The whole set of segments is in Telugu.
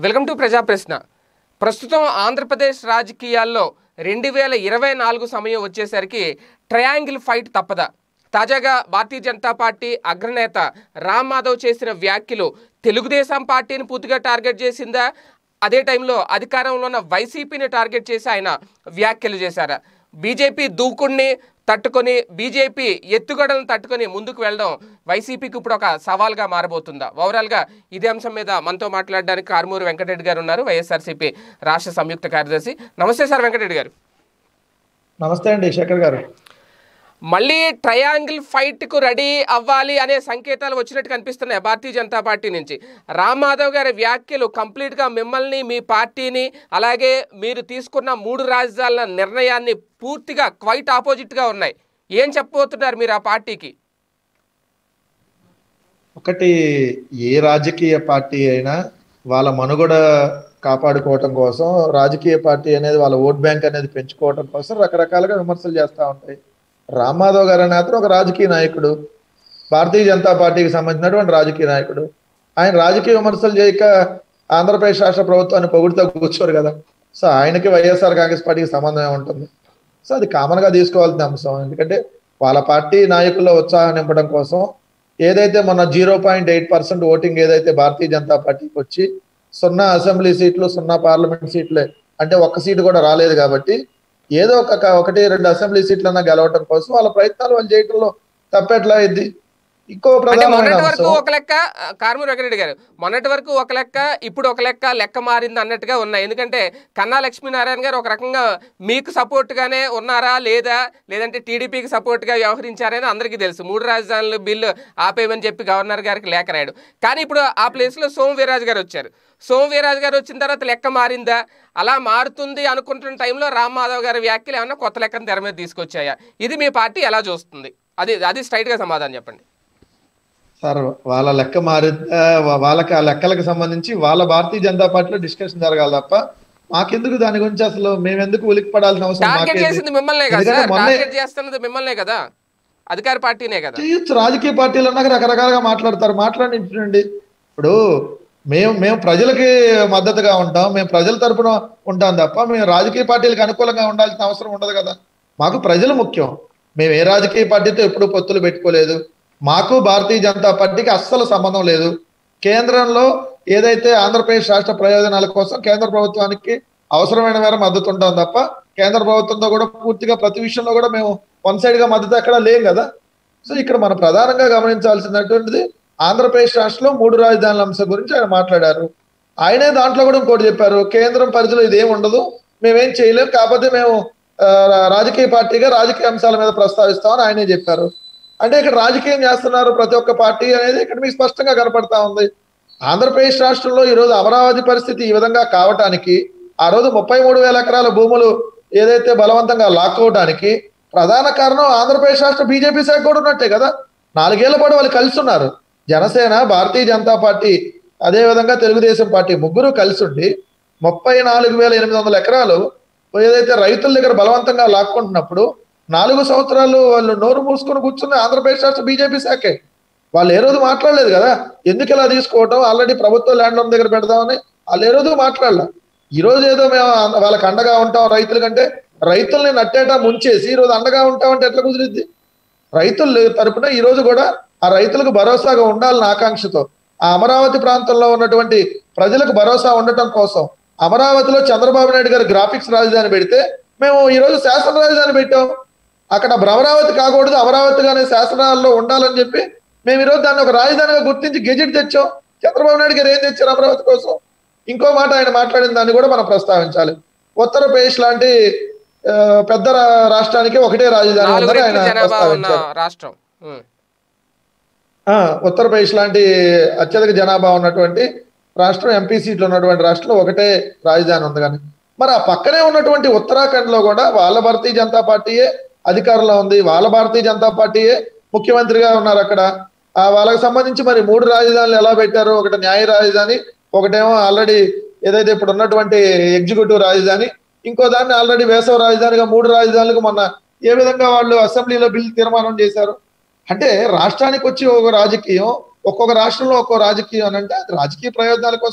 వెల్కమ్ టు ప్రజా ప్రశ్న. ప్రస్తుతం ఆంధ్రప్రదేశ్ రాజకీయాల్లో 2024 సమయం వచ్చేసరికి ట్రయాంగిల్ ఫైట్ తప్పదా? తాజాగా భారతీయ జనతా పార్టీ అగ్రనేత రామ్ మాధవ్ చేసిన వ్యాఖ్యలు తెలుగుదేశం పార్టీని పూర్తిగా టార్గెట్ చేసిందా? అదే టైంలో అధికారంలో ఉన్న వైసీపీని టార్గెట్ చేసి ఆయన వ్యాఖ్యలు చేశారా? బీజేపీ దూకుడిని తట్టుకొని, బీజేపీ ఎత్తుగడలను తట్టుకొని ముందుకు వెళ్ళడం వైసీపీకి ఇప్పుడు ఒక సవాల్గా మారబోతుందా? ఓవరాల్గా ఇదే అంశం మీద మనతో మాట్లాడడానికి కారుమూరి వెంకటరెడ్డి గారు ఉన్నారు, వైఎస్ఆర్సీపీ రాష్ట్ర సంయుక్త కార్యదర్శి. నమస్తే సార్ వెంకటరెడ్డి గారు. నమస్తే అండి శేఖర్ గారు. మళ్ళీ ట్రయాంగిల్ ఫైట్కు రెడీ అవ్వాలి అనే సంకేతాలు వచ్చినట్టు కనిపిస్తున్నాయి భారతీయ జనతా పార్టీ నుంచి. రామ్ మాధవ్ గారి వ్యాఖ్యలు కంప్లీట్గా మిమ్మల్ని, మీ పార్టీని, అలాగే మీరు తీసుకున్న 3 రాజధానుల నిర్ణయాన్ని పూర్తిగా క్వైట్ ఆపోజిట్గా ఉన్నాయి. ఏం చెప్పబోతున్నారు మీరు ఆ పార్టీకి? ఒకటి, ఏ రాజకీయ పార్టీ అయినా వాళ్ళ మనుగడ కాపాడుకోవటం కోసం, రాజకీయ పార్టీ అనేది వాళ్ళ ఓట్ బ్యాంక్ అనేది పెంచుకోవటం కోసం రకరకాలుగా విమర్శలు చేస్తూ ఉంటాయి. రామ్ మాధవ్ గారు అనే అతను ఒక రాజకీయ నాయకుడు, భారతీయ జనతా పార్టీకి సంబంధించినటువంటి రాజకీయ నాయకుడు. ఆయన రాజకీయ విమర్శలు చేయక ఆంధ్రప్రదేశ్ రాష్ట్ర ప్రభుత్వాన్ని పొగుడుతూ కూర్చోరు కదా. సో ఆయనకి వైఎస్ఆర్ కాంగ్రెస్ పార్టీకి సంబంధం ఏముంటుంది? సో అది కామన్గా తీసుకోవాల్సిన అంశం. ఎందుకంటే వాళ్ళ పార్టీ నాయకుల్లో ఉత్సాహం నింపడం కోసం ఏదైతే మొన్న 0.8% ఓటింగ్ ఏదైతే భారతీయ జనతా పార్టీకి వచ్చి 0 అసెంబ్లీ సీట్లు, 0 పార్లమెంట్ సీట్లే, అంటే ఒక్క సీటు కూడా రాలేదు కాబట్టి ఏదో 1-2 అసెంబ్లీ సీట్లన్నా గెలవటం కోసం వాళ్ళ ప్రయత్నాలు వాళ్ళు చేయడంలో తప్పెట్లా అయింది. ఇంకో మొన్నటి వరకు ఒక లెక్క, కారుమూరి వెంకటరెడ్డి గారు, మొన్నటి వరకు ఒక లెక్క, ఇప్పుడు ఒక లెక్క మారింది అన్నట్టుగా ఉన్నాయి. ఎందుకంటే కన్నా లక్ష్మీనారాయణ గారు ఒక రకంగా మీకు సపోర్ట్గానే ఉన్నారా లేదా, లేదంటే టీడీపీకి సపోర్ట్గా వ్యవహరించారని అందరికీ తెలుసు. 3 రాజధానుల బిల్లు ఆపేయమని చెప్పి గవర్నర్ గారికి లేఖ రాయడు. కానీ ఇప్పుడు ఆ ప్లేస్లో సోము వీర్రాజు గారు వచ్చారు. సోము వీర్రాజు గారు వచ్చిన తర్వాత లెక్క మారిందా? అలా మారుతుంది అనుకుంటున్న టైంలో రామ్ మాధవ్ గారి వ్యాఖ్యలు ఏమన్నా కొత్త లెక్కను తెర మీద తీసుకొచ్చాయా? ఇది మీ పార్టీ ఎలా చూస్తుంది? అది స్ట్రైట్గా సమాధానం చెప్పండి సార్. వాళ్ళ లెక్క వాళ్ళకి ఆ లెక్కలకు సంబంధించి వాళ్ళ భారతీయ జనతా పార్టీలో డిస్కషన్ జరగాలి తప్ప మాకెందుకు దాని గురించి అసలు మేమెందుకు ఉలికి పడాల్సిన అవసరం? చేస్తున్నది మిమ్మల్నే కదా, అధికార పార్టీనే కదా. చేయొచ్చు, రాజకీయ పార్టీలు అన్నాక రకరకాలుగా మాట్లాడతారు, మాట్లాడించండి. ఇప్పుడు మేము ప్రజలకి మద్దతుగా ఉంటాం, మేము ప్రజల తరపున ఉంటాం తప్ప మేము రాజకీయ పార్టీలకు అనుకూలంగా ఉండాల్సిన అవసరం ఉండదు కదా. మాకు ప్రజలు ముఖ్యం. మేము ఏ రాజకీయ పార్టీతో ఎప్పుడూ పొత్తులు పెట్టుకోలేదు. మాకు భారతీయ జనతా పార్టీకి అస్సలు సంబంధం లేదు. కేంద్రంలో ఏదైతే ఆంధ్రప్రదేశ్ రాష్ట్ర ప్రయోజనాల కోసం కేంద్ర ప్రభుత్వానికి అవసరమైన మేర మద్దతు ఉంటాం తప్ప కేంద్ర ప్రభుత్వంతో కూడా పూర్తిగా ప్రతి విషయంలో కూడా మేము వన్ సైడ్ గా మద్దతు ఎక్కడ లేం కదా. సో ఇక్కడ మనం ప్రధానంగా గమనించాల్సినటువంటిది ఆంధ్రప్రదేశ్ రాష్ట్రంలో 3 రాజధానుల అంశం గురించి ఆయన మాట్లాడారు. ఆయనే దాంట్లో కూడా ఇంకోటి చెప్పారు, కేంద్రం పరిధిలో ఇదేం ఉండదు, మేమేం చేయలేం, కాకపోతే మేము రాజకీయ పార్టీగా రాజకీయ అంశాల మీద ప్రస్తావిస్తామని ఆయనే చెప్పారు. అంటే ఇక్కడ రాజకీయం చేస్తున్నారు ప్రతి ఒక్క పార్టీ అనేది ఇక్కడ మీకు స్పష్టంగా కనపడతా ఉంది. ఆంధ్రప్రదేశ్ రాష్ట్రంలో ఈరోజు అమరావతి పరిస్థితి ఈ విధంగా కావటానికి, ఆ రోజు 33,000 ఎకరాల భూములు ఏదైతే బలవంతంగా లాక్కోవడానికి ప్రధాన కారణం ఆంధ్రప్రదేశ్ రాష్ట్ర బీజేపీ శాఖ కూడా ఉన్నట్టే కదా. 4 ఏళ్ల పాటు వాళ్ళు కలిసి ఉన్నారు. జనసేన, భారతీయ జనతా పార్టీ, అదేవిధంగా తెలుగుదేశం పార్టీ ముగ్గురు కలిసి ఉండి 34,800 ఎకరాలు ఏదైతే రైతుల దగ్గర బలవంతంగా లాక్కుంటున్నప్పుడు 4 సంవత్సరాలు వాళ్ళు నోరు మూసుకొని కూర్చున్న ఆంధ్రప్రదేశ్ రాష్ట్ర బీజేపీ శాఖే. వాళ్ళు ఏ రోజు మాట్లాడలేదు కదా ఎందుకు ఇలా తీసుకోవటం, ఆల్రెడీ ప్రభుత్వ ల్యాండ్ లోన్ దగ్గర పెడదామని వాళ్ళు ఏ రోజు మాట్లాడలే. ఈ రోజు ఏదో మేము వాళ్ళకి అండగా ఉంటాం రైతుల కంటే, రైతుల్ని నట్టేట ముంచేసి ఈ రోజు అండగా ఉంటామంటే ఎట్లా కుదిరిద్ది? రైతుల తరపున ఈ రోజు కూడా ఆ రైతులకు భరోసాగా ఉండాలని ఆకాంక్షతో ఆ అమరావతి ప్రాంతంలో ఉన్నటువంటి ప్రజలకు భరోసా ఉండటం కోసం అమరావతిలో చంద్రబాబు నాయుడు గారు గ్రాఫిక్స్ రాజధాని పెడితే మేము ఈ రోజు శాసన రాజధాని పెట్టాం. అక్కడ భ్రమరావతి కాకూడదు, అమరావతిగానే శాసనాల్లో ఉండాలని చెప్పి మేము ఈరోజు దాన్ని ఒక రాజధానిగా గుర్తించి గెజెట్ తెచ్చాం. చంద్రబాబు నాయుడు గారు ఏం తెచ్చారు అమరావతి కోసం? ఇంకో మాట ఆయన మాట్లాడిన దాన్ని కూడా మనం ప్రస్తావించాలి. ఉత్తరప్రదేశ్ లాంటి పెద్ద రాష్ట్రానికి ఒకటే రాజధాని ఉందని ఆయన ప్రస్తావించారు. ఉత్తరప్రదేశ్ లాంటి అత్యధిక జనాభా ఉన్నటువంటి రాష్ట్రం, ఎంపీ సీట్లు ఉన్నటువంటి రాష్ట్రంలో ఒకటే రాజధాని ఉంది. కానీ మరి ఆ పక్కనే ఉన్నటువంటి ఉత్తరాఖండ్ లో కూడా వాళ్ళ భారతీయ జనతా పార్టీయే అధికారంలో ఉంది, వాళ్ళ భారతీయ జనతా పార్టీయే ముఖ్యమంత్రిగా ఉన్నారు. అక్కడ వాళ్ళకి సంబంధించి మరి 3 రాజధానులు ఎలా పెట్టారు? ఒకటి న్యాయ రాజధాని, ఒకటేమో ఆల్రెడీ ఏదైతే ఇప్పుడు ఉన్నటువంటి ఎగ్జిక్యూటివ్ రాజధాని, ఇంకో దాన్ని ఆల్రెడీ వేసవ రాజధానిగా 3 రాజధానులకు మొన్న ఏ విధంగా వాళ్ళు అసెంబ్లీలో బిల్ తీర్మానం చేశారు. అంటే రాష్ట్రానికి వచ్చి ఒక రాజకీయం, ఒక్కొక్క రాష్ట్రంలో ఒక్కో రాజకీయం అని అంటే అది రాజకీయ ప్రయోజనాల కోసం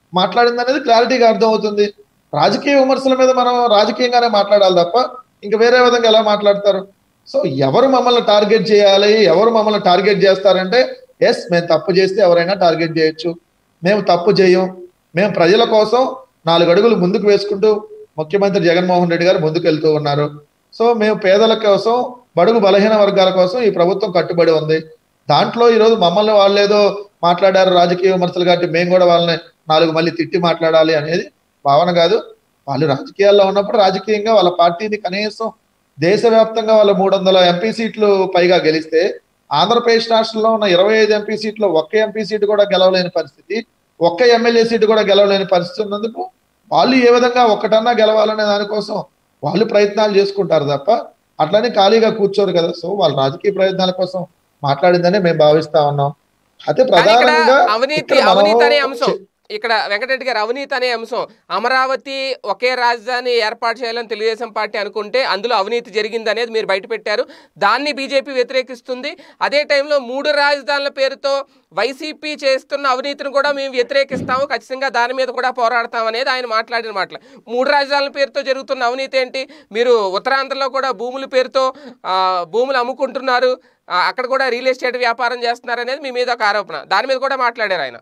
మాట్లాడింది అనేది క్లారిటీగా అర్థమవుతుంది. రాజకీయ విమర్శల మీద మనం రాజకీయంగానే మాట్లాడాలి తప్ప ఇంకా వేరే విధంగా ఎలా మాట్లాడతారు? సో ఎవరు మమ్మల్ని టార్గెట్ చేయాలి, ఎవరు మమ్మల్ని టార్గెట్ చేస్తారంటే, ఎస్ మేము తప్పు చేస్తే ఎవరైనా టార్గెట్ చేయొచ్చు. మేము తప్పు చేయం. మేము ప్రజల కోసం 4 అడుగులు ముందుకు వేసుకుంటూ ముఖ్యమంత్రి జగన్మోహన్ రెడ్డి గారు ముందుకు వెళ్తూ ఉన్నారు. సో మేము పేదల కోసం, బడుగు బలహీన వర్గాల కోసం ఈ ప్రభుత్వం కట్టుబడి ఉంది. దాంట్లో ఈరోజు మమ్మల్ని వాళ్ళు ఏదో మాట్లాడారు రాజకీయ విమర్శలు కాబట్టి మేము కూడా వాళ్ళని 4 మళ్ళీ తిట్టి మాట్లాడాలి అనేది భావన కాదు. వాళ్ళు రాజకీయాల్లో ఉన్నప్పుడు రాజకీయంగా వాళ్ళ పార్టీని కనీసం దేశవ్యాప్తంగా వాళ్ళు 300 ఎంపీ సీట్లు పైగా గెలిస్తే, ఆంధ్రప్రదేశ్ రాష్ట్రంలో ఉన్న 25 ఎంపీ సీట్లు ఒక్క ఎంపీ సీటు కూడా గెలవలేని పరిస్థితి, ఒక్క ఎమ్మెల్యే సీటు కూడా గెలవలేని పరిస్థితి ఉన్నందుకు వాళ్ళు ఏ విధంగా ఒక్కటన్నా గెలవాలనే దానికోసం వాళ్ళు ప్రయత్నాలు చేసుకుంటారు తప్ప అట్లనే ఖాళీగా కూర్చోరు కదా. సో వాళ్ళ రాజకీయ ప్రయత్నాల కోసం మాట్లాడిందని మేము భావిస్తా ఉన్నాం. అయితే కానీ ఇక్కడ ప్రధానంగా అవినీతి అనే అంశం, ఇక్కడ వెంకటరెడ్డి గారు అవినీతి అనే అంశం, అమరావతి ఒకే రాజధాని ఏర్పాటు చేయాలని తెలుగుదేశం పార్టీ అనుకుంటే అందులో అవినీతి జరిగింది అనేది మీరు బయట పెట్టారు. దాన్ని బీజేపీ వ్యతిరేకిస్తుంది. అదే టైంలో 3 రాజధానుల పేరుతో వైసీపీ చేస్తున్న అవినీతిని కూడా మేము వ్యతిరేకిస్తాము, ఖచ్చితంగా దాని మీద కూడా పోరాడతాం అనేది ఆయన మాట్లాడిన మాటలు. 3 రాజధానుల పేరుతో జరుగుతున్న అవినీతి ఏంటి? మీరు ఉత్తరాంధ్రలో కూడా భూముల పేరుతో భూములు అమ్ముకుంటున్నారు, అక్కడ కూడా రియల్ ఎస్టేట్ వ్యాపారం చేస్తున్నారు అనేది మీ మీద ఒక ఆరోపణ. దాని మీద కూడా మాట్లాడారు ఆయన.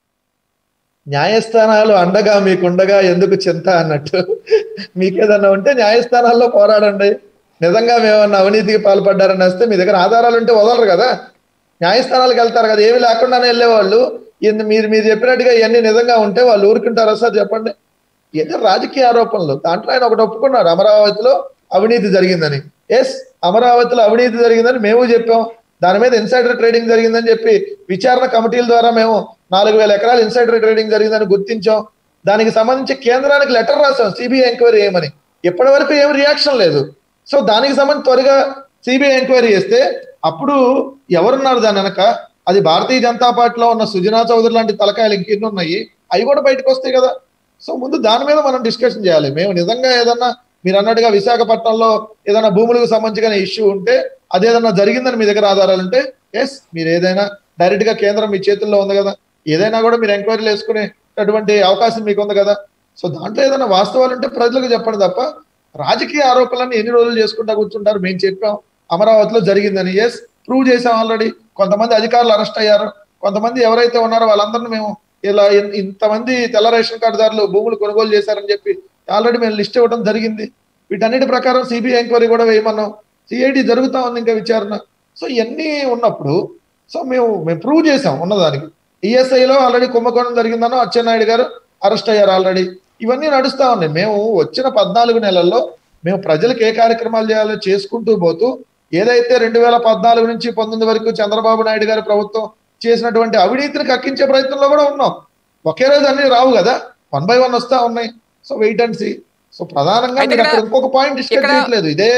న్యాయస్థానాలు అండగా మీకుండగా ఎందుకు చింత అన్నట్టు, మీకేదన్నా ఉంటే న్యాయస్థానాల్లో పోరాడండి. నిజంగా మేమన్నా అవినీతికి పాల్పడ్డారని వస్తే మీ దగ్గర ఆధారాలు ఉంటే వదలరు కదా, న్యాయస్థానాలకు వెళ్తారు కదా. ఏమి లేకుండానే వెళ్ళేవాళ్ళు మీరు చెప్పినట్టుగా ఇవన్నీ నిజంగా ఉంటే వాళ్ళు ఊరుకుంటారా సార్ చెప్పండి? ఏదో రాజకీయ ఆరోపణలు. దాంట్లో ఆయన ఒకటి ఒప్పుకున్నారు, అమరావతిలో అవినీతి జరిగిందని. ఎస్, అమరావతిలో అవినీతి జరిగిందని మేము చెప్పాం. దాని మీద ఇన్సైడర్ ట్రేడింగ్ జరిగిందని చెప్పి విచారణ కమిటీల ద్వారా మేము 4,000 ఎకరాలు ఇన్సైడర్ ట్రేడింగ్ జరిగిందని గుర్తించాం. దానికి సంబంధించి కేంద్రానికి లెటర్ రాసాం సిబిఐ ఎంక్వైరీ చేయమని. ఇప్పటి వరకు ఏం రియాక్షన్ లేదు. సో దానికి సంబంధించి త్వరగా సిబిఐ ఎంక్వైరీ చేస్తే అప్పుడు ఎవరున్నారు దాని వెనక? అది భారతీయ జనతా పార్టీలో ఉన్న సుజనా చౌదరి లాంటి తలకాయలు ఇంకెన్ని ఉన్నాయి, అవి కూడా బయటకు వస్తాయి కదా. సో ముందు దాని మీద మనం డిస్కషన్ చేయాలి. మేము నిజంగా ఏదన్నా మీరు అన్నట్టుగా విశాఖపట్నంలో ఏదైనా భూములకు సంబంధించిన ఇష్యూ ఉంటే, అదేదన్నా జరిగిందని మీ దగ్గర ఆధారాలు ఉంటే, ఎస్ మీరు ఏదైనా డైరెక్ట్ గా కేంద్రం మీ చేతుల్లో ఉంది కదా, ఏదైనా కూడా మీరు ఎంక్వైరీలు వేసుకునేటటువంటి అవకాశం మీకు ఉంది కదా. సో దాంట్లో ఏదైనా వాస్తవాలు ఉంటే ప్రజలకు చెప్పండి తప్ప రాజకీయ ఆరోపణలను ఎన్ని రోజులు చేసుకుంటా కూర్చుంటారు? మేము చెప్పాం అమరావతిలో జరిగిందని, ఎస్ ప్రూవ్ చేసాం ఆల్రెడీ. కొంతమంది అధికారులు అరెస్ట్ అయ్యారు, కొంతమంది ఎవరైతే ఉన్నారో వాళ్ళందరినీ మేము ఇలా ఇంతమంది తెల్ల రేషన్ కార్డుదారులు భూములు కొనుగోలు చేశారని చెప్పి ఆల్రెడీ మేము లిస్ట్ ఇవ్వడం జరిగింది. వీటన్నిటి ప్రకారం సిబిఐ ఎంక్వైరీ కూడా వేయమన్నాం. సిఐడి జరుగుతా ఉంది ఇంకా విచారణ. సో ఇవన్నీ ఉన్నప్పుడు సో మేము ప్రూవ్ చేసాం ఉన్నదానికి. ఈఎస్ఐలో ఆల్రెడీ కుంభకోణం జరిగిందనో అచ్చెన్నాయుడు గారు అరెస్ట్ అయ్యారు ఆల్రెడీ. ఇవన్నీ నడుస్తా ఉన్నాయి. మేము వచ్చిన 14 నెలల్లో మేము ప్రజలకు ఏ కార్యక్రమాలు చేయాలో చేసుకుంటూ పోతూ, ఏదైతే 2014 నుంచి 19 వరకు చంద్రబాబు నాయుడు గారి ప్రభుత్వం చేసినటువంటి అవినీతిని కక్కించే ప్రయత్నంలో కూడా ఉన్నాం. ఒకే రోజు అన్ని రావు కదా, 1 by 1 వస్తా ఉన్నాయి. So wait and see. So ప్రధానంగా మీరు అక్కడ ఇంకొక పాయింట్ డిస్కస్ చేయట్లేదు. ఇదే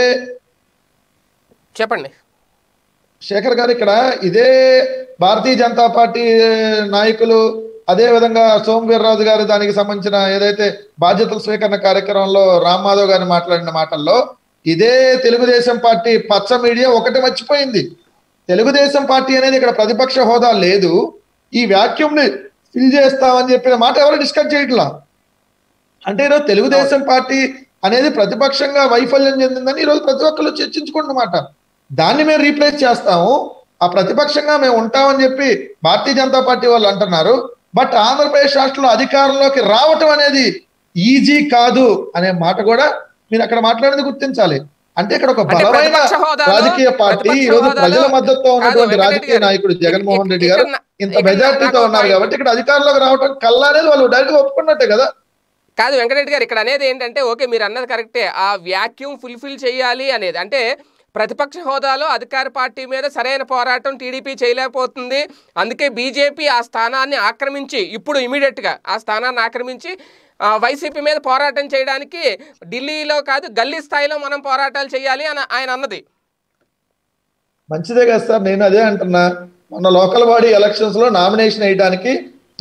చెప్పండి శేఖర్ గారు, ఇక్కడ ఇదే భారతీయ జనతా పార్టీ నాయకులు, అదే విధంగా సోమవీర్రాజు గారు దానికి సంబంధించిన ఏదైతే బాధ్యతల స్వీకరణ కార్యక్రమంలో రామ్ మాధవ్ గారిని మాట్లాడిన మాటల్లో ఇదే తెలుగుదేశం పార్టీ పచ్చ మీడియా ఒకటి మర్చిపోయింది. తెలుగుదేశం పార్టీ అనేది ఇక్కడ ప్రతిపక్ష హోదా లేదు, ఈ వ్యాక్యూమ్ ని ఫిల్ చేస్తామని చెప్పిన మాట ఎవరు డిస్కస్ చేయట్లా. అంటే ఈరోజు తెలుగుదేశం పార్టీ అనేది ప్రతిపక్షంగా వైఫల్యం చెందిందని ఈరోజు ప్రతి ఒక్కరు చర్చించుకుంటున్నమాట. దాన్ని మేము రీప్లేస్ చేస్తాము, ఆ ప్రతిపక్షంగా మేము ఉంటామని చెప్పి భారతీయ జనతా పార్టీ వాళ్ళు అంటున్నారు. బట్ ఆంధ్రప్రదేశ్ రాష్ట్రంలో అధికారంలోకి రావటం అనేది ఈజీ కాదు అనే మాట కూడా మీరు అక్కడ మాట్లాడింది గుర్తించాలి. అంటే ఇక్కడ ఒక బలమైన రాజకీయ పార్టీ, ఈరోజు ప్రజల మద్దతుతో ఉన్నటువంటి రాజకీయ నాయకుడు జగన్మోహన్ రెడ్డి గారు ఇంత మెజార్టీతో ఉన్నారు కాబట్టి ఇక్కడ అధికారంలోకి రావటం కల్లా అనేది వాళ్ళు డైరెక్ట్ గా ఒప్పుకున్నట్టే కదా. కాదు వెంకటరెడ్డి గారు, ఇక్కడ అనేది ఏంటంటే, ఓకే మీరు అన్నది కరెక్టే, ఆ వ్యాక్యూమ్ ఫుల్ఫిల్ చేయాలి అనేది. అంటే ప్రతిపక్ష హోదాలో అధికార పార్టీ మీద సరైన పోరాటం టీడీపీ చేయలేకపోతుంది, అందుకే బీజేపీ ఆ స్థానాన్ని ఆక్రమించి ఇప్పుడు ఇమీడియట్గా ఆ స్థానాన్ని ఆక్రమించి వైసీపీ మీద పోరాటం చేయడానికి ఢిల్లీలో కాదు గల్లీ స్థాయిలో మనం పోరాటాలు చేయాలి అని ఆయన అన్నది. మంచిదే కదా సార్, నేను అదే అంటున్నా. మొన్న లోకల్ బాడీ ఎలక్షన్స్ లో నామినేషన్ వేయడానికి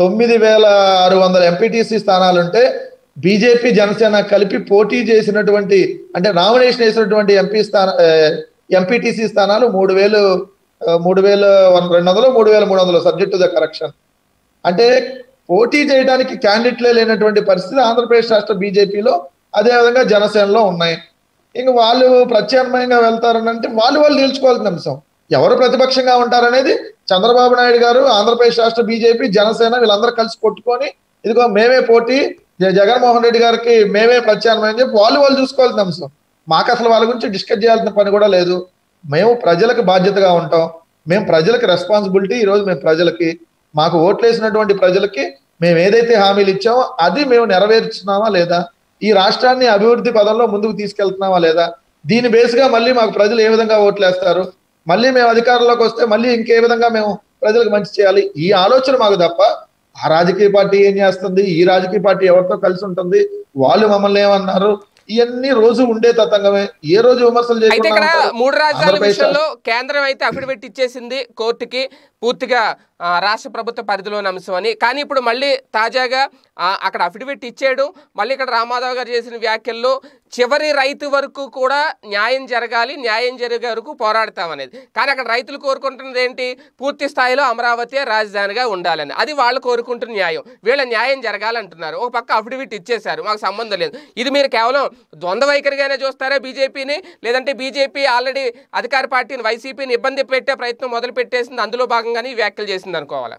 9,600 ఎంపీటీసీ స్థానాలుంటే బీజేపీ జనసేన కలిపి పోటీ చేసినటువంటి, అంటే నామినేషన్ వేసినటువంటి ఎంపీటీసీ స్థానాలు 3,200 3,300 సబ్జెక్ట్ టు ద కరెక్షన్. అంటే పోటీ చేయడానికి క్యాండిడేట్లే లేనటువంటి పరిస్థితి ఆంధ్రప్రదేశ్ రాష్ట్ర బీజేపీలో, అదేవిధంగా జనసేనలో ఉన్నాయి. ఇంకా వాళ్ళు ప్రత్యామ్నాయంగా వెళ్తారని అంటే వాళ్ళు నిలుచుకోవాల్సిన అంశం. ఎవరు ప్రతిపక్షంగా ఉంటారనేది చంద్రబాబు నాయుడు గారు, ఆంధ్రప్రదేశ్ రాష్ట్ర బీజేపీ, జనసేన వీళ్ళందరూ కలిసి కొట్టుకొని ఇదిగో మేమే పోటీ, జగన్మోహన్ రెడ్డి గారికి మేమే ప్రత్యామ్నాయం చెప్పి వాళ్ళు చూసుకోవాల్సిన అంశం. మాకు అసలు వాళ్ళ గురించి డిస్కస్ చేయాల్సిన పని కూడా లేదు. మేము ప్రజలకు బాధ్యతగా ఉంటాం. మేము ప్రజలకు రెస్పాన్సిబిలిటీ. ఈరోజు మేము ప్రజలకి, మాకు ఓట్లేసినటువంటి ప్రజలకి మేము ఏదైతే హామీలు ఇచ్చామో అది మేము నెరవేర్చున్నామా లేదా, ఈ రాష్ట్రాన్ని అభివృద్ధి పదంలో ముందుకు తీసుకెళ్తున్నామా లేదా, దీని బేస్గా మళ్ళీ మాకు ప్రజలు ఏ విధంగా ఓట్లేస్తారు, మళ్ళీ మేము అధికారంలోకి వస్తే మళ్ళీ ఇంకే విధంగా మేము ప్రజలకు మంచి చేయాలి, ఈ ఆలోచన మాకు తప్ప ఆ రాజకీయ పార్టీ ఏం చేస్తుంది, ఈ రాజకీయ పార్టీ ఎవరితో కలిసి ఉంటుంది, వాళ్ళు మమ్మల్ని ఏమన్నారు, ఇవన్నీ రోజు ఉండే తతంగమే. ఏ రోజు విమర్శలు అయితే ఇక్కడ చేయకుండా 3 రాజధానుల విషయంలో కేంద్రం అయితే అఫిడవిట్ ఇచ్చేసింది కోర్టుకి, పూర్తిగా రాష్ట్ర ప్రభుత్వ పరిధిలోని అంశం అని. కానీ ఇప్పుడు మళ్ళీ తాజాగా అక్కడ అఫిడవిట్ ఇచ్చాడు. మళ్ళీ ఇక్కడ రామారావు గారు చేసిన వ్యాఖ్యల్లో చివరి రైతు వరకు కూడా న్యాయం జరగాలి, న్యాయం జరిగే వరకు పోరాడతామనేది. కానీ అక్కడ రైతులు కోరుకుంటున్నది ఏంటి, పూర్తి స్థాయిలో అమరావతి రాజధానిగా ఉండాలని. అది వాళ్ళు కోరుకుంటున్న న్యాయం. వీళ్ళ న్యాయం జరగాలంటున్నారు. ఒక పక్క అఫిడవిట్ ఇచ్చేశారు, మాకు సంబంధం లేదు. ఇది మీరు కేవలం ద్వంద్వ వైఖరిగానే చూస్తారా బీజేపీని, లేదంటే బీజేపీ ఆల్రెడీ అధికార పార్టీని వైసీపీని ఇబ్బంది పెట్టే ప్రయత్నం మొదలు పెట్టేసింది, అందులో భాగంగానే ఈ వ్యాఖ్యలు చేసింది అనుకోవాలా?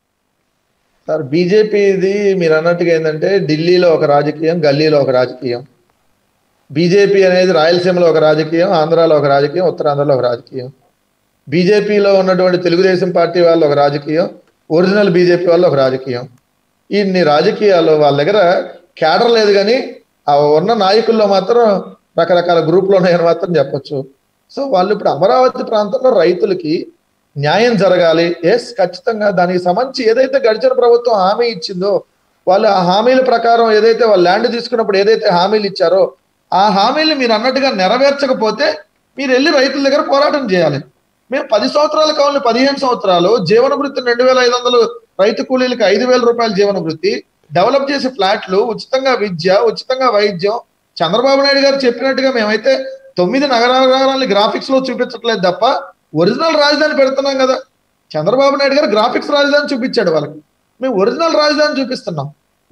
సార్, బీజేపీది మీరు అన్నట్టుగా ఏంటంటే ఢిల్లీలో ఒక రాజకీయం, గల్లీలో ఒక రాజకీయం. బీజేపీ అనేది రాయలసీమలో ఒక రాజకీయం, ఆంధ్రాలో ఒక రాజకీయం, ఉత్తరాంధ్రలో ఒక రాజకీయం. బీజేపీలో ఉన్నటువంటి తెలుగుదేశం పార్టీ వాళ్ళు ఒక రాజకీయం, ఒరిజినల్ బీజేపీ వాళ్ళు ఒక రాజకీయం. ఇన్ని రాజకీయాలు వాళ్ళ దగ్గర క్యాడర్ లేదు, కానీ ఆ ఉన్న నాయకుల్లో మాత్రం రకరకాల గ్రూపులు ఉన్నాయని మాత్రం చెప్పొచ్చు. సో వాళ్ళు ఇప్పుడు అమరావతి ప్రాంతంలో రైతులకి న్యాయం జరగాలి. ఎస్, ఖచ్చితంగా దానికి సంబంధించి ఏదైతే గడిచిన ప్రభుత్వం హామీ ఇచ్చిందో, వాళ్ళు ఆ హామీల ప్రకారం ఏదైతే వాళ్ళు ల్యాండ్ తీసుకున్నప్పుడు ఏదైతే హామీలు ఇచ్చారో ఆ హామీలు మీరు అన్నట్టుగా నెరవేర్చకపోతే మీరు వెళ్ళి రైతుల దగ్గర పోరాటం చేయాలి. మేము 10 సంవత్సరాలు కావాలి, 15 సంవత్సరాలు జీవన వృత్తి 2500 రైతు కూలీలకి 5000 రూపాయల జీవన వృత్తి, డెవలప్ చేసే ఫ్లాట్లు, ఉచితంగా విద్య, ఉచితంగా వైద్యం. చంద్రబాబు నాయుడు గారు చెప్పినట్టుగా మేమైతే 9 నగరాలని గ్రాఫిక్స్ లో చూపించట్లేదు తప్ప ఒరిజినల్ రాజధాని పెడుతున్నాం కదా. చంద్రబాబు నాయుడు గారు గ్రాఫిక్స్ రాజధాని చూపించాడు వాళ్ళకి, మేము ఒరిజినల్ రాజధాని చూపిస్తున్నాం.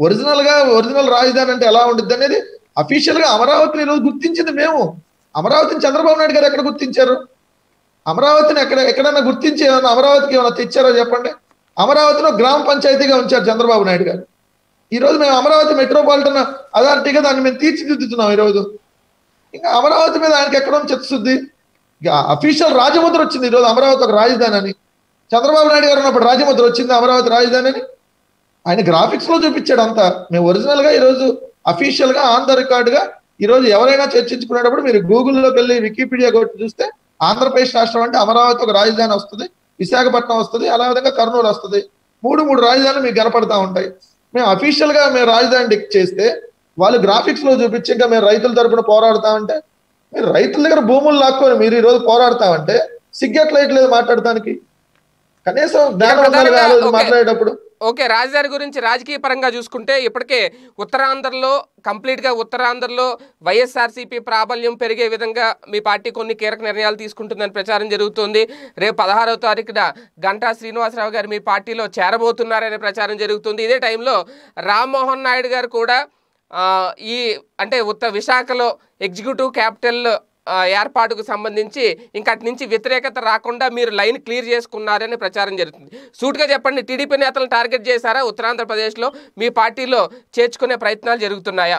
ఒరిజినల్ రాజధాని అంటే ఎలా ఉంటుంది అనేది అఫీషియల్ గా అమరావతిని ఈరోజు గుర్తించింది మేము. అమరావతిని చంద్రబాబు నాయుడు గారు ఎక్కడ గుర్తించారు? అమరావతిని ఎక్కడైనా గుర్తించి ఏమన్నా అమరావతికి ఏమైనా తెచ్చారో చెప్పండి. అమరావతిలో గ్రామ పంచాయతీగా ఉంచారు చంద్రబాబు నాయుడు గారు. ఈ రోజు మేము అమరావతి మెట్రోపాలిటన్ అథారిటీగా దాన్ని మేము తీర్చిదిద్దుతున్నాం. ఈరోజు ఇంకా అమరావతి మీద ఆయనకి ఎక్కడో చిత్తశుద్ధి. అఫీషియల్ రాజముద్ర వచ్చింది ఈరోజు అమరావతి ఒక రాజధాని అని. చంద్రబాబు నాయుడు గారు ఉన్నప్పుడు రాజముద్ర వచ్చింది అమరావతి రాజధాని అని. ఆయన గ్రాఫిక్స్ లో చూపించాడు అంతా. మేము ఒరిజినల్ గా ఈరోజు అఫీషియల్ గా ఆన్ ద రికార్డ్ గా ఈరోజు ఎవరైనా చర్చించుకునేటప్పుడు మీరు గూగుల్లోకి వెళ్ళి వికీపీడియా కొట్టి చూస్తే ఆంధ్రప్రదేశ్ రాష్ట్రం అంటే అమరావతి ఒక రాజధాని వస్తుంది, విశాఖపట్నం వస్తుంది, అలా విధంగా కర్నూలు వస్తుంది. మూడు రాజధానులు మీకు కనపడతా ఉంటాయి. మేము అఫీషియల్ గా మేము రాజధాని డిక్ చేస్తే వాళ్ళు గ్రాఫిక్స్ లో చూపించి ఇంకా మేము రైతుల తరపున పోరాడతామంటే, మీరు రైతుల దగ్గర భూములు లాక్కొని మీరు ఈరోజు పోరాడతామంటే సిగ్గట్లేదు మాట్లాడటానికి. కనీసం జ్ఞానం ఉండాలి మాట్లాడేటప్పుడు. ఓకే, రాజధాని గురించి రాజకీయ పరంగా చూసుకుంటే ఇప్పటికే ఉత్తరాంధ్రలో కంప్లీట్గా ఉత్తరాంధ్రలో వైఎస్ఆర్సీపీ ప్రాబల్యం పెరిగే విధంగా మీ పార్టీ కొన్ని కీలక నిర్ణయాలు తీసుకుంటుందని ప్రచారం జరుగుతుంది. రేపు 16వ తారీఖున గంటా శ్రీనివాసరావు గారు మీ పార్టీలో చేరబోతున్నారనే ప్రచారం జరుగుతుంది. ఇదే టైంలో రామ్మోహన్ నాయుడు గారు కూడా ఈ అంటే విశాఖలో ఎగ్జిక్యూటివ్ క్యాపిటల్ ఏర్పాటుకు సంబంధించి ఇంకా అటు నుంచి వ్యతిరేకత రాకుండా మీరు లైన్ క్లియర్ చేసుకున్నారని ప్రచారం జరుగుతుంది. సూటిగా చెప్పండి, టీడీపీ నేతలను టార్గెట్ చేశారా? ఉత్తరాంధ్రప్రదేశ్లో మీ పార్టీలో చేర్చుకునే ప్రయత్నాలు జరుగుతున్నాయా?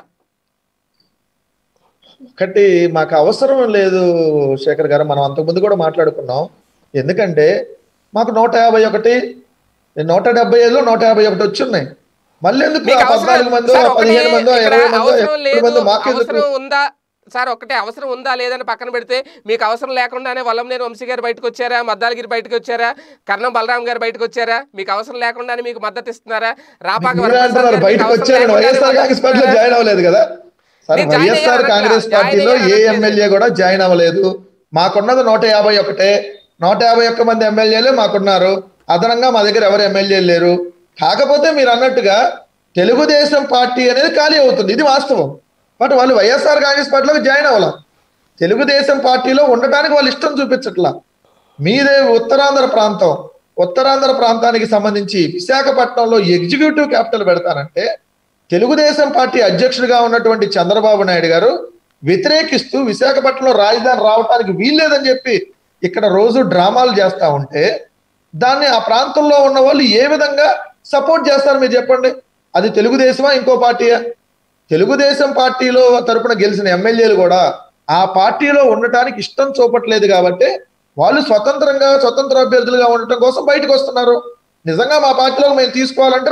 ఒకటి మాకు అవసరం లేదు శేఖర్ గారు, మనం అంతకుముందు కూడా మాట్లాడుకున్నాం. ఎందుకంటే మాకు 151, 175లో 151 వచ్చున్నాయి. మళ్ళీ ఎందుకు 14 మందో 15 మందో 20 మందో అవసరం ఉందా సార్? ఒకటే అవసరం ఉందా లేదని పక్కన పెడితే మీకు అవసరం లేకుండానే వల్లంనేని వంశీ గారు బయటకు వచ్చారా, మద్దాలగిరి బయటకు వచ్చారా, కర్ణం బలరాం గారు బయటకు వచ్చారా? మీకు అవసరం లేకుండానే మీకు మద్దతు ఇస్తున్నారా? రాపాక బయటకు వచ్చారు. వైఎస్ఆర్ కాంగ్రెస్ పార్టీలో జాయిన్ అవ్వలేదు కదా సార్. వైఎస్ఆర్ కాంగ్రెస్ పార్టీలో ఏ ఎమ్మెల్యే కూడా జాయిన్ అవ్వలేదు. మాకున్నది 151. 151 మంది ఎమ్మెల్యేలు మాకున్నారు. అదనంగా మా దగ్గర ఎవరు ఎమ్మెల్యేలు లేరు. కాకపోతే మీరు అన్నట్టుగా తెలుగుదేశం పార్టీ అనేది ఖాళీ అవుతుంది, ఇది వాస్తవం. బట్ వాళ్ళు వైఎస్ఆర్ కాంగ్రెస్ పార్టీలోకి జాయిన్ అవ్వాల. తెలుగుదేశం పార్టీలో ఉండటానికి వాళ్ళు ఇష్టం చూపించట్లా. మీదే ఉత్తరాంధ్ర ప్రాంతం, ఉత్తరాంధ్ర ప్రాంతానికి సంబంధించి విశాఖపట్నంలో ఎగ్జిక్యూటివ్ క్యాపిటల్ పెడతానంటే తెలుగుదేశం పార్టీ అధ్యక్షుడిగా ఉన్నటువంటి చంద్రబాబు నాయుడు గారు వ్యతిరేకిస్తూ విశాఖపట్నంలో రాజధాని రావడానికి వీల్లేదని చెప్పి ఇక్కడ రోజు డ్రామాలు చేస్తా ఉంటే దాన్ని ఆ ప్రాంతంలో ఉన్న వాళ్ళు ఏ విధంగా సపోర్ట్ చేస్తారు మీరు చెప్పండి. అది తెలుగుదేశమా ఇంకో పార్టీయా? తెలుగుదేశం పార్టీలో తరపున గెలిచిన ఎమ్మెల్యేలు కూడా ఆ పార్టీలో ఉండటానికి ఇష్టం చూపట్లేదు కాబట్టి వాళ్ళు స్వతంత్ర అభ్యర్థులుగా ఉండటం కోసం బయటకు వస్తున్నారు. నిజంగా మా పార్టీలో మేము తీసుకోవాలంటే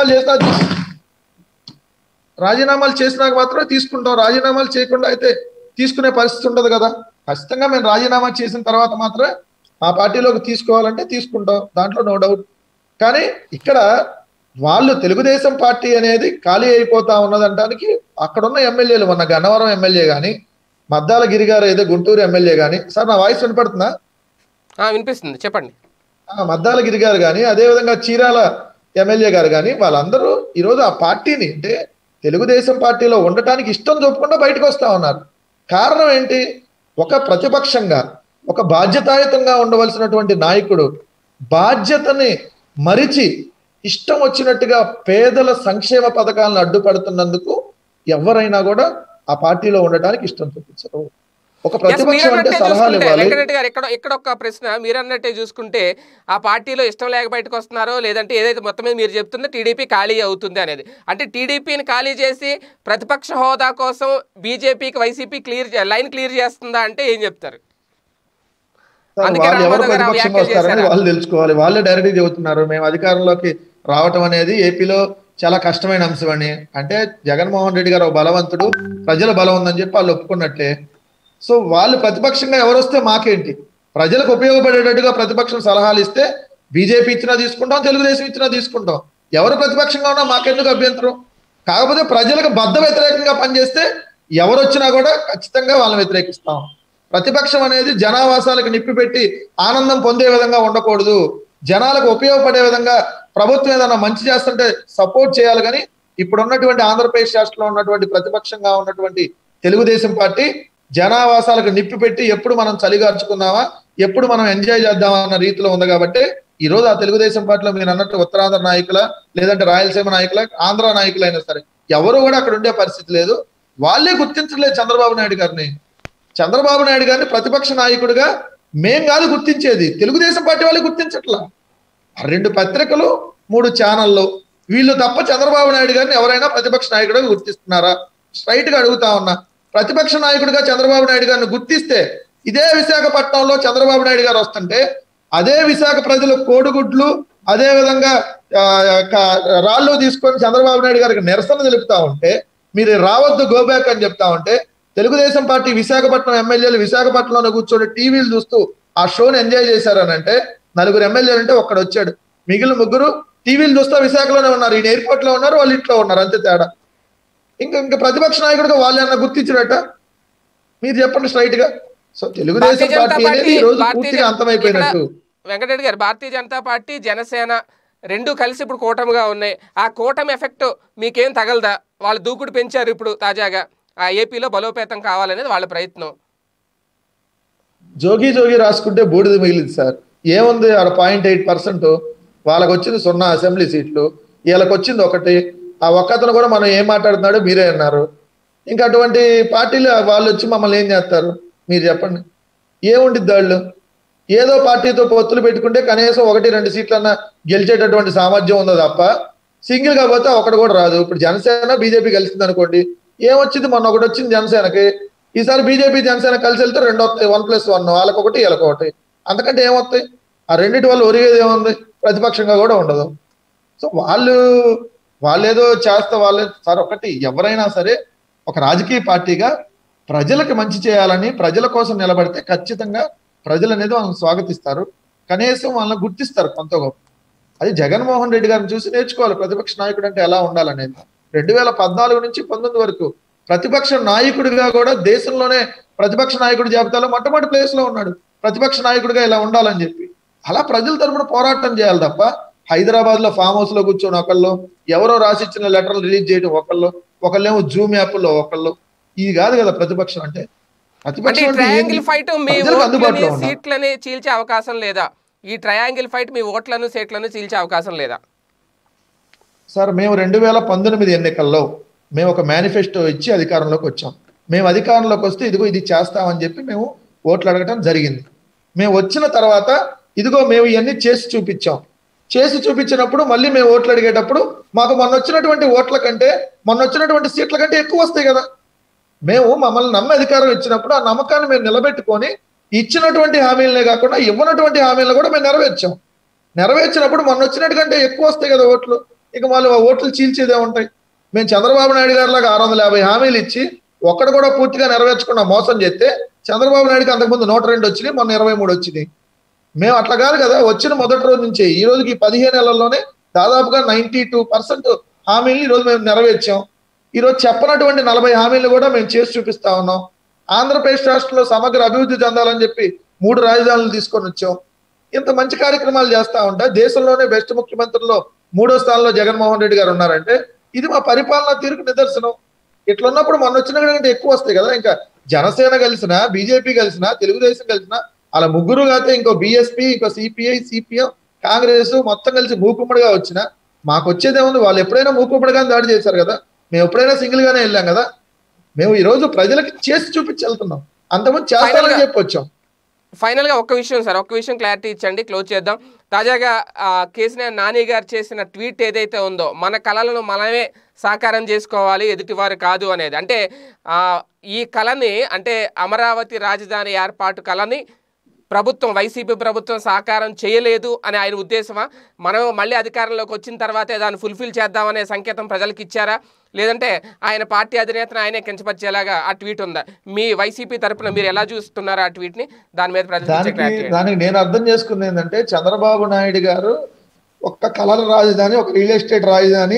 రాజీనామాలు చేసినాక మాత్రమే తీసుకుంటాం. రాజీనామాలు చేయకుండా అయితే తీసుకునే పరిస్థితి ఉండదు కదా. ఖచ్చితంగా మేము రాజీనామా చేసిన తర్వాత మాత్రమే మా పార్టీలోకి తీసుకోవాలంటే తీసుకుంటాం, దాంట్లో నో డౌట్. కానీ ఇక్కడ వాళ్ళు తెలుగుదేశం పార్టీ అనేది ఖాళీ అయిపోతా ఉన్నదంటానికి అక్కడున్న ఎమ్మెల్యేలు, మొన్న గన్నవరం ఎమ్మెల్యే కానీ, మద్దాల గిరి గారు ఏదో గుంటూరు ఎమ్మెల్యే కానీ, సార్ నా వాయిస్ వినపడుతుందా? వినిపిస్తుంది, చెప్పండి. మద్దాల గిరి గారు కానీ, అదేవిధంగా చీరాల ఎమ్మెల్యే గారు కానీ, వాళ్ళందరూ ఈరోజు ఆ పార్టీని అంటే తెలుగుదేశం పార్టీలో ఉండటానికి ఇష్టం చూపకుండా బయటకు వస్తా ఉన్నారు. కారణం ఏంటి? ఒక ప్రతిపక్షంగా ఒక బాధ్యతాయుతంగా ఉండవలసినటువంటి నాయకుడు బాధ్యతని మరిచి ఇష్టం వచ్చినట్టుగా పేదల సంక్షేమ పథకాలను అడ్డుపడుతున్నందుకు ఎవరైనా కూడా ఆ పార్టీలో ఉండటానికి ఇష్టం చూపించరు. ఒక ప్రతిపక్షం అంటే సలహాలు ఇవ్వాలి. వెంకటరెడ్డి గారు ఇక్కడ ఒక ప్రశ్న, మీరన్నట్టే చూసుకుంటే ఆ పార్టీలో ఇష్టం లేక బయటకు వస్తున్నారో లేదంటే ఏదైతే మొత్తం మీద మీరు చెప్తుందో టీడీపీ ఖాళీ అవుతుంది అనేది, అంటే టీడీపీని ఖాళీ చేసి ప్రతిపక్ష హోదా కోసం బీజేపీకి వైసీపీ లైన్ క్లియర్ చేస్తుందా అంటే ఏం చెప్తారు? వాళ్ళు ఎవరు ప్రతిపక్షంగా వస్తారని వాళ్ళు తెలుసుకోవాలి. వాళ్ళే డైరెక్ట్ చెబుతున్నారు మేము అధికారంలోకి రావటం అనేది ఏపీలో చాలా కష్టమైన అంశం అని. అంటే జగన్మోహన్ రెడ్డి గారు ఒక బలవంతుడు, ప్రజల బలం ఉందని చెప్పి వాళ్ళు ఒప్పుకున్నట్లే. సో వాళ్ళు ప్రతిపక్షంగా ఎవరు వస్తే మాకేంటి? ప్రజలకు ఉపయోగపడేటట్టుగా ప్రతిపక్షం సలహాలు ఇస్తే బీజేపీ ఇచ్చినా తీసుకుంటాం, తెలుగుదేశం ఇచ్చినా తీసుకుంటాం. ఎవరు ప్రతిపక్షంగా ఉన్నా మాకెందుకు అభ్యంతరం? కాకపోతే ప్రజలకు బద్ద వ్యతిరేకంగా పనిచేస్తే ఎవరు వచ్చినా కూడా ఖచ్చితంగా వాళ్ళని వ్యతిరేకిస్తాం. ప్రతిపక్షం అనేది జనావాసాలకు నిప్పి పెట్టి ఆనందం పొందే విధంగా ఉండకూడదు. జనాలకు ఉపయోగపడే విధంగా ప్రభుత్వం ఏదైనా మంచి చేస్తుంటే సపోర్ట్ చేయాలి. కానీ ఇప్పుడు ఉన్నటువంటి ఆంధ్రప్రదేశ్ రాష్ట్రంలో ఉన్నటువంటి ప్రతిపక్షంగా ఉన్నటువంటి తెలుగుదేశం పార్టీ జనావాసాలకు నిప్పి పెట్టి ఎప్పుడు మనం చలిగార్చుకుందామా, ఎప్పుడు మనం ఎంజాయ్ చేద్దామా అన్న రీతిలో ఉంది. కాబట్టి ఈ రోజు ఆ తెలుగుదేశం పార్టీలో మీరు అన్నట్టు ఉత్తరాంధ్ర నాయకుల, లేదంటే రాయలసీమ నాయకుల, ఆంధ్ర నాయకులైనా సరే ఎవరు కూడా అక్కడ ఉండే పరిస్థితి లేదు. వాళ్ళే గుర్తించలేదు చంద్రబాబు నాయుడు గారిని. చంద్రబాబు నాయుడు గారిని ప్రతిపక్ష నాయకుడిగా మేం కాదు గుర్తించేది, తెలుగుదేశం పార్టీ వాళ్ళే గుర్తించట్లా. 2 పత్రికలు 3 ఛానళ్ళు, వీళ్ళు తప్ప చంద్రబాబు నాయుడు గారిని ఎవరైనా ప్రతిపక్ష నాయకుడిగా గుర్తిస్తున్నారా? స్ట్రైట్ గా అడుగుతా ఉన్నా. ప్రతిపక్ష నాయకుడిగా చంద్రబాబు నాయుడు గారిని గుర్తిస్తే ఇదే విశాఖపట్నంలో చంద్రబాబు నాయుడు గారు వస్తుంటే అదే విశాఖ ప్రజలు కోడిగుడ్లు అదే విధంగా రాళ్ళు తీసుకొని చంద్రబాబు నాయుడు గారికి నిరసన తెలుపుతా ఉంటే మీరు రావద్దు గోబ్యాక్ అని చెప్తా ఉంటే తెలుగుదేశం పార్టీ విశాఖపట్నం ఎమ్మెల్యేలు విశాఖపట్నంలో కూర్చొని టీవీలు చూస్తూ ఆ షోని ఎంజాయ్ చేశారని అంటే 4 ఎమ్మెల్యేలు అంటే ఒక్కడు వచ్చాడు, మిగిలిన 3 టీవీలు చూస్తా విశాఖలోనే ఉన్నారు. ఈయన ఎయిర్పోర్ట్ లో ఉన్నారు, వాళ్ళు ఇంట్లో ఉన్నారు, అంతే తేడా. ఇంకా ప్రతిపక్ష నాయకుడిగా వాళ్ళు ఏమన్నా గుర్తించినట్ట? మీరు చెప్పండి స్ట్రైట్ గా. సో తెలుగుదేశం పార్టీ అనేది ఈ రోజు పూర్తిగా అంతమైపోయినట్టు. వెంకటరెడ్డి గారు, భారతీయ జనతా పార్టీ జనసేన రెండు కలిసి ఇప్పుడు కూటమిగా ఉన్నాయి. ఆ కూటమి ఎఫెక్ట్ మీకేం తగలదా? వాళ్ళు దూకుడు పెంచారు ఇప్పుడు తాజాగా, ఆ ఏపీలో బలోపేతం కావాలనేది వాళ్ళ ప్రయత్నం. జోగి రాసుకుంటే బూడిద మిగిలింది సార్. ఏముంది ఆడ 0.8%, వాళ్ళకి వచ్చింది 0 అసెంబ్లీ సీట్లు, వీళ్ళకి వచ్చింది 1. ఆ ఒక్కతను కూడా మనం ఏం మాట్లాడుతున్నాడో మీరే అన్నారు. ఇంకా అటువంటి పార్టీలు వాళ్ళు వచ్చి మమ్మల్ని ఏం చేస్తారు మీరు చెప్పండి? ఏముండిద్ది వాళ్ళు? ఏదో పార్టీతో పొత్తులు పెట్టుకుంటే కనీసం 1-2 సీట్లన్నా గెలిచేటటువంటి సామర్థ్యం ఉందో తప్ప సింగిల్ గా పోతే ఒకటి కూడా రాదు. ఇప్పుడు జనసేన బీజేపీ కలిసింది అనుకోండి, ఏమొచ్చింది? మొన్న ఒకటి వచ్చింది జనసేనకి, ఈసారి బీజేపీ జనసేన కలిసి వెళ్తే 2 వస్తాయి, 1+1, వాళ్ళకొకటి వీళ్ళకొకటి. అంతకంటే ఏమొస్తాయి? ఆ రెండింటి వల్ల ఒరిగేది ఏముంది? ప్రతిపక్షంగా కూడా ఉండదు. సో వాళ్ళు ఏదో చేస్తే వాళ్ళే సార్. ఒకటి ఎవరైనా సరే ఒక రాజకీయ పార్టీగా ప్రజలకు మంచి చేయాలని ప్రజల కోసం నిలబడితే ఖచ్చితంగా ప్రజలు అనేది వాళ్ళని స్వాగతిస్తారు, కనీసం వాళ్ళని గుర్తిస్తారు కొంత గొప్ప. అది జగన్మోహన్ రెడ్డి గారిని చూసి నేర్చుకోవాలి ప్రతిపక్ష నాయకుడు అంటే ఎలా ఉండాలనేది. 2014 నుంచి 19 వరకు ప్రతిపక్ష నాయకుడిగా కూడా దేశంలోనే ప్రతిపక్ష నాయకుడి జాబితాలో మొట్టమొదటి ప్లేస్ లో ఉన్నాడు. ప్రతిపక్ష నాయకుడిగా ఇలా ఉండాలని చెప్పి అలా ప్రజల తరపున పోరాటం చేయాలి తప్ప హైదరాబాద్ లో ఫామ్ హౌస్ లో కూర్చొని ఒకళ్ళు, ఎవరో రాసిచ్చిన లెటర్లు రిలీజ్ చేయడం ఒకళ్ళేమో జూమ్ యాప్లో ఒకళ్ళు, ఇది కాదు కదా ప్రతిపక్షం అంటే. ట్రయాంగిల్ ఫైట్ మీ సీట్లని చీల్చే అవకాశం లేదా? ఈ ట్రయాంగిల్ ఫైట్ మీ ఓట్లను సీట్లను చీల్చే అవకాశం లేదా? సార్ మేము 2019 ఎన్నికల్లో మేము ఒక మేనిఫెస్టో ఇచ్చి అధికారంలోకి వచ్చాం. మేము అధికారంలోకి వస్తే ఇదిగో ఇది చేస్తామని చెప్పి మేము ఓట్లు అడగటం జరిగింది. మేము వచ్చిన తర్వాత ఇదిగో మేము ఇవన్నీ చేసి చూపించాం. చేసి చూపించినప్పుడు మళ్ళీ మేము ఓట్లు అడిగేటప్పుడు మాకు మొన్న వచ్చినటువంటి ఓట్ల కంటే మొన్న వచ్చినటువంటి సీట్ల కంటే ఎక్కువ వస్తాయి కదా. మేము మమ్మల్ని నమ్మి అధికారం ఇచ్చినప్పుడు ఆ నమ్మకాన్ని మేము నిలబెట్టుకొని ఇచ్చినటువంటి హామీలనే కాకుండా ఇవ్వనటువంటి హామీలను కూడా మేము నెరవేర్చినప్పుడు మొన్న వచ్చినట్టు కంటే ఎక్కువ వస్తాయి కదా ఓట్లు. ఇక వాళ్ళు ఆ ఓట్లు చీల్చేదే ఉంటాయి. మేము చంద్రబాబు నాయుడు గారి లాగా 650 హామీలు ఇచ్చి ఒక్కడు కూడా పూర్తిగా నెరవేర్చకుండా మోసం చేస్తే చంద్రబాబు నాయుడుకి అంతకుముందు 102 వచ్చినాయి, మొన్న 23 వచ్చినాయి. మేము అట్లా కాదు కదా. వచ్చిన మొదటి రోజు నుంచే ఈ రోజుకి 15 నెలల్లోనే దాదాపుగా 92% హామీలు ఈరోజు మేము నెరవేర్చాం. ఈరోజు చెప్పనటువంటి 40 హామీలు కూడా మేము చేసి చూపిస్తా ఉన్నాం. ఆంధ్రప్రదేశ్ రాష్ట్రంలో సమగ్ర అభివృద్ధి చెందాలని చెప్పి 3 రాజధానులు తీసుకొని వచ్చాం. ఇంత మంచి కార్యక్రమాలు చేస్తా ఉంటా దేశంలోనే బెస్ట్ ముఖ్యమంత్రుల్లో 3వ స్థానంలో జగన్మోహన్ రెడ్డి గారు ఉన్నారంటే ఇది మా పరిపాలనా తీరుకు నిదర్శనం. ఇట్లున్నప్పుడు మొన్న వచ్చిన కంటే ఎక్కువ వస్తాయి కదా. ఇంకా జనసేన కలిసినా, బీజేపీ కలిసినా, తెలుగుదేశం కలిసినా అలా ముగ్గురు కాతే ఇంకో బీఎస్పీ, ఇంకో సిపిఐ, సిపిఎం, కాంగ్రెస్ మొత్తం కలిసి మూకుమ్మడిగా వచ్చినా మాకు వచ్చేదేముంది? వాళ్ళు ఎప్పుడైనా మూకుమ్మడిగానే దాడి చేశారు కదా. మేము ఎప్పుడైనా సింగిల్ గానే వెళ్ళాం కదా. మేము ఈ రోజు ప్రజలకు చేసి చూపించి వెళ్తున్నాం. అంతకుముందు చేస్తామని చెప్పి వచ్చాం. ఫైనల్గా ఒక్క విషయం సార్, ఒక్క విషయం క్లారిటీ ఇచ్చండి, క్లోజ్ చేద్దాం. తాజాగా కేసీఆర్ నాని గారు చేసిన ట్వీట్ ఏదైతే ఉందో, మన కళలను మనమే సాకారం చేసుకోవాలి, ఎదుటివారు కాదు అనేది. అంటే ఈ కళని, అంటే అమరావతి రాజధాని ఏర్పాటు కళని ప్రభుత్వం, వైసీపీ ప్రభుత్వం సాకారం చేయలేదు అని ఆయన ఉద్దేశమా? మనం మళ్ళీ అధికారంలోకి వచ్చిన తర్వాతే దాన్ని ఫుల్ఫిల్ చేద్దామనే సంకేతం ప్రజలకు ఇచ్చారా? లేదంటే ఆయన పార్టీ అధినేతను ఆయనే కించపరిచేలాగా ఆ ట్వీట్ ఉందా? మీ వైసీపీ తరపున మీరు ఎలా చూస్తున్నారు ఆ ట్వీట్ని? దాని మీద దానికి నేను అర్థం చేసుకుంది ఏంటంటే, చంద్రబాబు నాయుడు గారు ఒక కళల రాజధాని, ఒక రియల్ ఎస్టేట్ రాజధాని,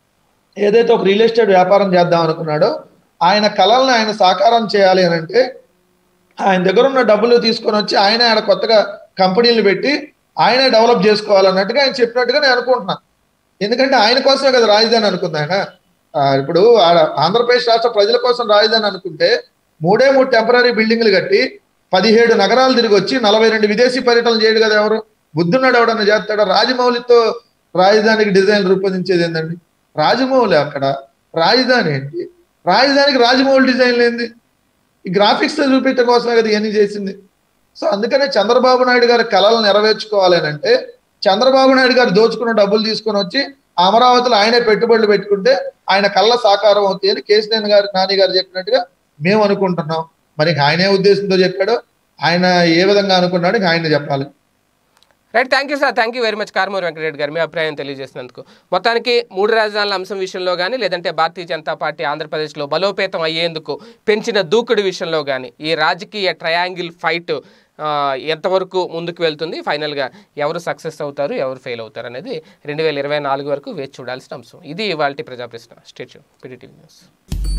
ఏదైతే ఒక రియల్ ఎస్టేట్ వ్యాపారం చేద్దాం అనుకున్నాడో ఆయన కళలను ఆయన సాకారం చేయాలి అని అంటే ఆయన దగ్గర ఉన్న డబ్బులు తీసుకొని వచ్చి ఆయనే ఆడ కొత్తగా కంపెనీలు పెట్టి ఆయనే డెవలప్ చేసుకోవాలన్నట్టుగా ఆయన చెప్పినట్టుగా నేను అనుకుంటున్నాను. ఎందుకంటే ఆయన కోసమే కదా రాజధాని అనుకుంది ఆయన. ఇప్పుడు ఆంధ్రప్రదేశ్ రాష్ట్ర ప్రజల కోసం రాజధాని అనుకుంటే 3 టెంపరీ బిల్డింగ్లు కట్టి 17 నగరాలు తిరిగి వచ్చి 42 విదేశీ పర్యటనలు చేయడు కదా. ఎవరు బుద్ధున్నాడు ఎవడన్నా చేస్తాడా? రాజమౌళితో రాజధానికి డిజైన్ రూపొందించేది ఏందండి? రాజమౌళి అక్కడ రాజధాని ఏంటి? రాజధానికి రాజమౌళి డిజైన్లు ఏంది? ఈ గ్రాఫిక్స్ చూపించడం కోసమే కదా ఇవన్నీ చేసింది. సో అందుకనే చంద్రబాబు నాయుడు గారి కళలు నెరవేర్చుకోవాలి అని అంటే చంద్రబాబు నాయుడు గారు దోచుకున్న డబ్బులు తీసుకొని వచ్చి అమరావతిలో ఆయనే పెట్టుబడులు పెట్టుకుంటే ఆయన కళ్ళ సాకారం అవుతాయి అని కేసీఆర్ గారు, నాని గారు చెప్పినట్టుగా మేము అనుకుంటున్నాం. మరి ఆయనే ఉద్దేశంతో చెప్పాడో, ఆయన ఏ విధంగా అనుకున్నాడో ఆయన చెప్పాలి. Right, thank you sir, thank you very much Karumuri Venkata Reddy garu, మీ అభిప్రాయం తెలియజేసినందుకు. మొత్తానికి 3 రాజధానుల అంశం విషయంలో కానీ, లేదంటే భారతీయ జనతా పార్టీ ఆంధ్రప్రదేశ్లో బలోపేతం అయ్యేందుకు పెంచిన దూకుడు విషయంలో కానీ ఈ రాజకీయ ట్రయాంగిల్ ఫైట్ ఎంతవరకు ముందుకు వెళ్తుంది, ఫైనల్గా ఎవరు సక్సెస్ అవుతారు, ఎవరు ఫెయిల్ అవుతారు అనేది 2024 వరకు వేచి చూడాల్సిన అంశం. ఇది ఇవాల్టి ప్రజాప్రశ్న. Stay tune, PDTV news.